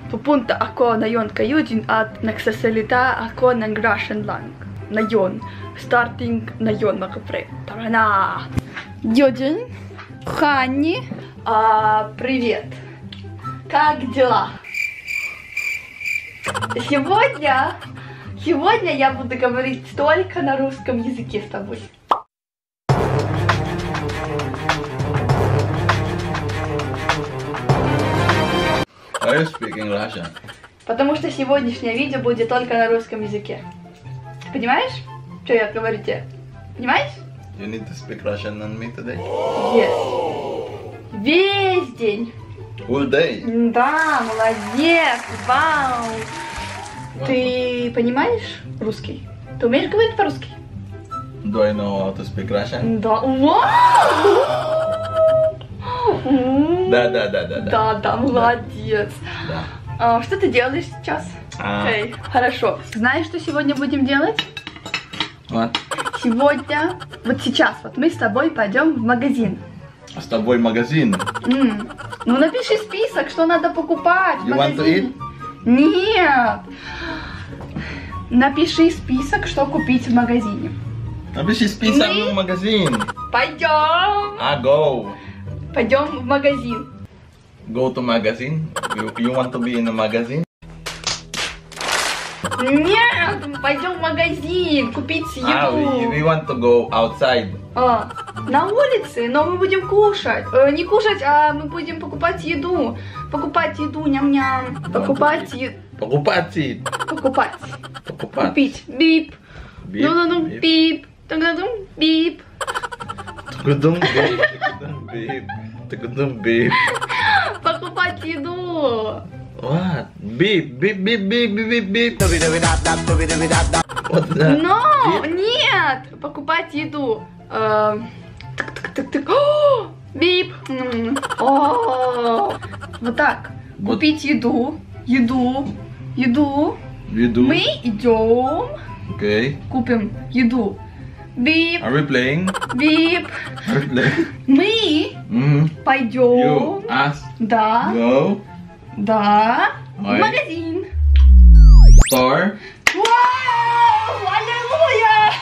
pupunta ako ngayon kayo din at nagsasalita ako ng Russian lang. Ngayon. Starting ngayon, mga kapre. Tara na! Дёдин, Ханни, привет. Как дела? Сегодня я буду говорить только на русском языке с тобой. Why are you speaking Russian? Потому что сегодняшнее видео будет только на русском языке. Понимаешь, что я говорю тебе? Понимаешь? You need to speak Russian on me today? Yes. Весь день. Whole day? Да, молодец, вау. Ты понимаешь русский? Ты умеешь говорить по-русски? Do I know how to speak Russian? Да, вау! Да, молодец. Да. Что ты делаешь сейчас? Эй, хорошо. Знаешь, что сегодня будем делать? What? Сегодня, вот сейчас, вот мы с тобой пойдем в магазин. С тобой магазин? Ну напиши список, что надо покупать в You want to магазине. Нет. Напиши список, что купить в магазине. Напиши список в магазин. Пойдем. Go. Пойдем в магазин. Go to magazine? You want to be in a magazine? Нет, пойдем в магазин купить еду. We want to go outside. На улице, но мы будем кушать. Не кушать, а мы будем покупать еду. Покупать еду, ням-ням. Покупать еду. Покупать. Покупать. Покупать. Купить. Бип. Ну-ну-ну, бип. Тогда бип. Beep. Покупать еду. What? Beep. What's that? Но, нет. Покупать еду. Бип. Вот так. Купить еду. Еду. Мы идем. Okay. Купим еду. Бип. Are we playing? Бип. Are we playing? Мы пойдем. You, us, Да. go. Да. В Ой. магазин. Store. Вау! Аллилуйя!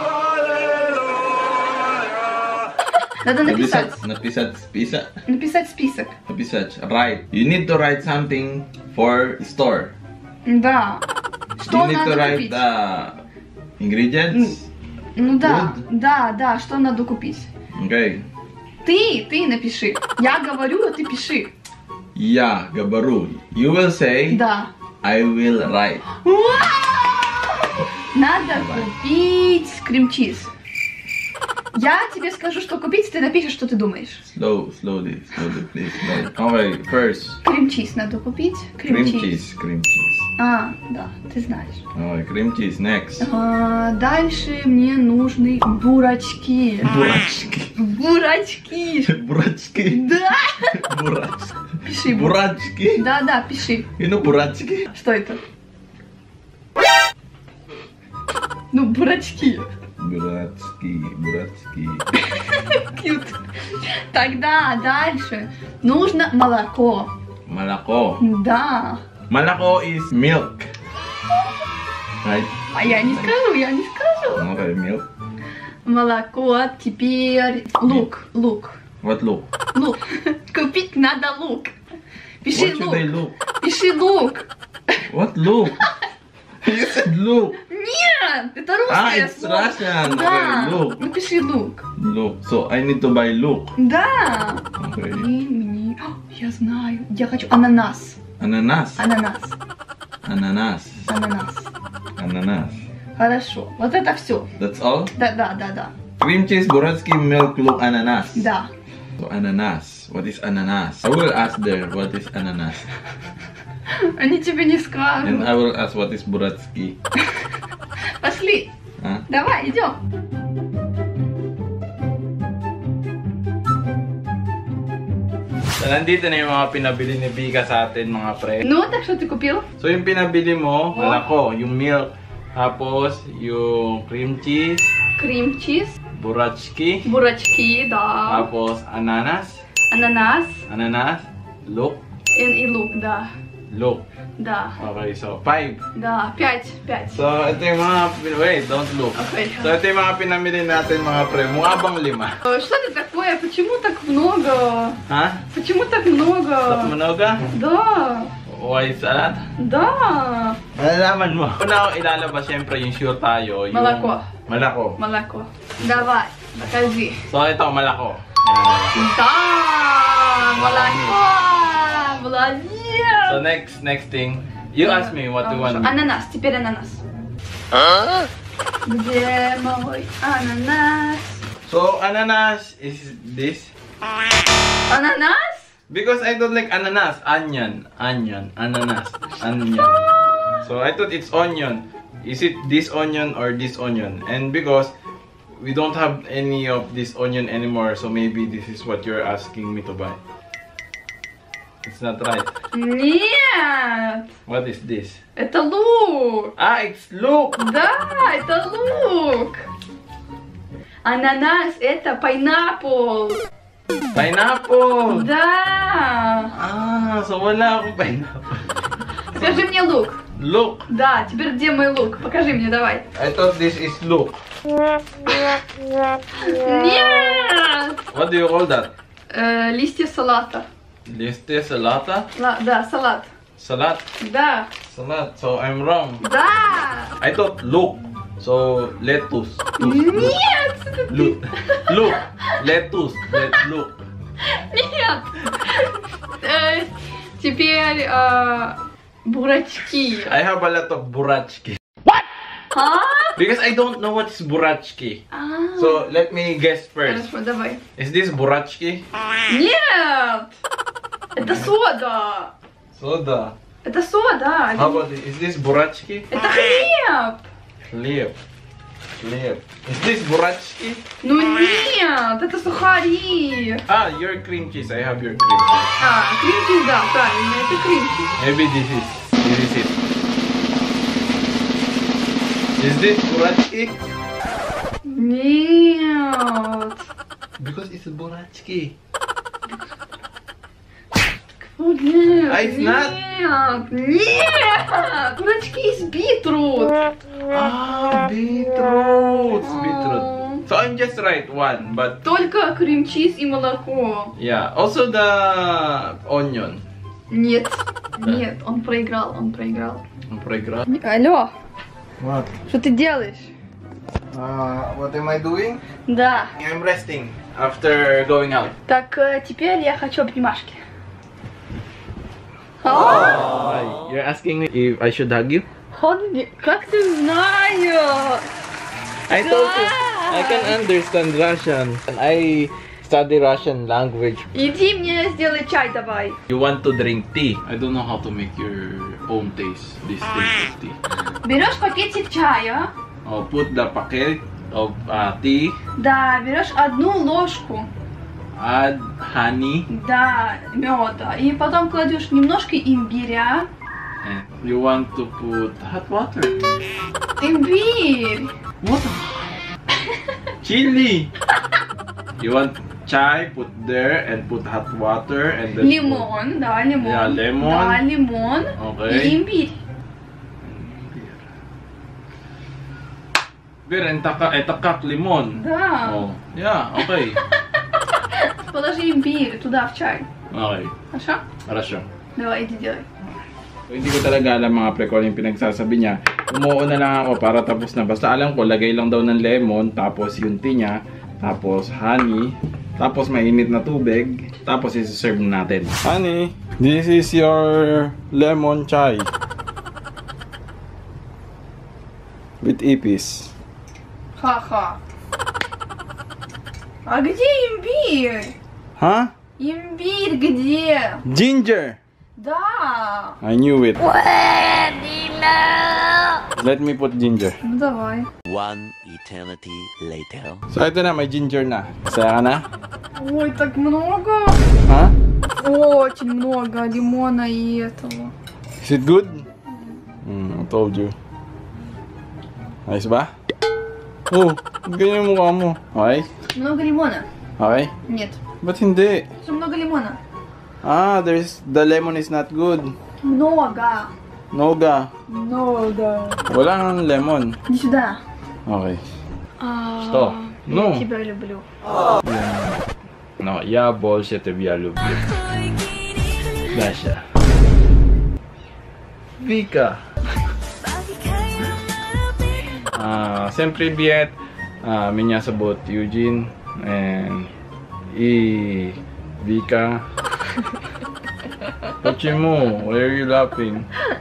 Надо написать. Написать список. Написать список. Написать. Write. You need to write something for store. Да. Что You need to надо write купить? the ingredients. Ну да, Good. да, что надо купить? Okay. Ты напиши. Я говорю, а ты пиши. Я говорю. You will say. Да. I will write. Вау! Надо купить крем-чиз. Я тебе скажу, что купить, ты напишешь, что ты думаешь. Slowly, please. Slow. Okay, first. Крем-чиз надо купить. Cream cheese. Да, ты знаешь. Okay, cream cheese. Next. Дальше мне нужны бурачки. Бурачки. Да. Бурачки. Пиши. Бурачки. Да, пиши. You know бурачки? Что это? Ну, бурачки. Бурачки. Кьют. Тогда дальше нужно молоко. Молоко. Да. Молоко is milk. Right? А я не скажу. Okay, milk. Молоко, теперь лук. What look? Лук. Купить надо лук. Пиши What should I look? Пиши лук. What look? You said look. Нет, это русское It's слово. Russian. Да. Okay, look. Напиши лук. Look. So I need to buy look. Да. Okay. Я знаю. Я хочу ананас. Ananas. Хорошо. Вот это все. That's all? Да. Cream cheese, бурацки, milk, look, ananas. Да. So ananas. What is ananas? I will ask there what is ananas. Они тебе не And скажут. I will ask what is buratsky. Пошли. Huh? Давай, идем. So, nandito na yung mga pinabili ni Bika sa atin, mga pre. Ну, так что ты купил? So, yung pinabili mo, malako, yung milk, tapos yung cream cheese, Крем-чиз, buratsky, бурачки, да. tapos ananas, Ананас look, и лук, да. Look. Да. Okay, so 5. Да, 5. So, ito yung mga... Wait, don't look. Okay. So, ito yung mga pinamili natin mga pre. Mukha bang 5? Что это такое? Почему так много? Ha? Почему так много? Tak manoga? Да. Why is that? Да. Malalaman mo. Una ko ilalabas, syempre, yung sure tayo. Yung... Молоко. Malako. Молоко. Давай, покажи. So, ito, malako. Yan. Да, молоко. Молодец. So, next thing. You ask me what you want. Ананас, теперь ананас. Где мой ананас? So, ananas is this. Ананас? Because I don't like ananas. Onion. Ananas. Onion. So, I thought it's onion. Is it this onion or this onion? And because we don't have any of this onion anymore, so maybe this is what you're asking me to buy. It's not right. Нет. What is this? Это лук. Ah, it's look. Да, это лук. Ананас это pineapple. Pineapple. Да. Ah, so wala akong pineapple. Скажи мне лук. Look. Да, теперь где мой лук? Покажи мне, давай. I thought this is look. Нет. What do you call that? Листья салата. Liste salata? Да, салат. Salat? Да. Salat. So I'm wrong. Да. I thought look. So lettuce. Нет. Look. Look. Lettuce. Look. Нет. Теперь бурачки. I have a lot of burachki. А? Because I don't know what is burachki. А. So let me guess first. Хорошо, давай. Is this burachki? Нет. Это сода. Soda. Это сода. How about this? Is this burachki? Это хлеб. Хлеб. Хлеб. Is this burachki? Ну нет, это сухари. Ah, your cream cheese. I have your cream cheese. Крем-чиз, да, правильно, это крем-чиз. Maybe this is it. Is this burachki? Нет. Because it's burachki. Ну, нет, А, it's not? Нет, бурачки из битрут. Ah, beetroot. Beetroot. So I'm just right one, but Только крем-чиз и молоко. yeah. Also the onion. Нет, Да. нет, он проиграл. Проиграл. Алло, What? что ты делаешь? What am I doing? Да. I'm resting after going out. Так, теперь я хочу обнимашки. Why? You're asking me if I should hug you? Как ты знаешь? I told you I can understand Russian. And I study Russian language. Иди мне сделай чай давай. You want to drink tea? I don't know how to make your own taste. This taste of tea. Берешь пакетик чая. Oh, put the packet of tea. Да, берешь одну ложку. Add honey. Да, меда. И потом кладешь немножко имбиря. And you want to put hot water. Имбирь. What? Chili. You want chai? Put there and put hot water and then Лимон, да, лимон. Yeah, lemon. Да, лимон. Okay. И имбирь. Это как лимон. Да. Oh, yeah, okay. Положи имбирь туда в чай. Okay. Хорошо? Хорошо. Давай, иди делай. So, hindi ko talaga alam mga pre kung ano yung pinagsasabi niya. Umuo na lang ako para tapos na. Basta alam ko, lagay lang daw ng lemon, tapos yung tea niya, tapos honey, tapos mainit na tubig, tapos isi-serve na natin. Honey, this is your lemon chai. With ipis. Ха-ха. А где имбирь? Huh? Имбирь где? Ginger! Да. I knew it. Let me put ginger. Ну давай. One eternity later. So, ito na, may ginger na. Saya ka na? Ой, так много. Ha? Очень много лимона и этого. Is it good? I told you. Ayos ba? Oh, ganyan yung mukha mo. Okay? Много лимона? Okay? Нет. Ba't hindi? Что много лимона? Ah, the lemon is not good. Noga. Noga. Noga. Wala nang lemon. Иди сюда. Okay. Что? Ну. Я тебя люблю. No, я больше тебя люблю. Дальше. Вика. Всем привет. Меня зовут Юджин. И Вика. Почему? Why are you laughing?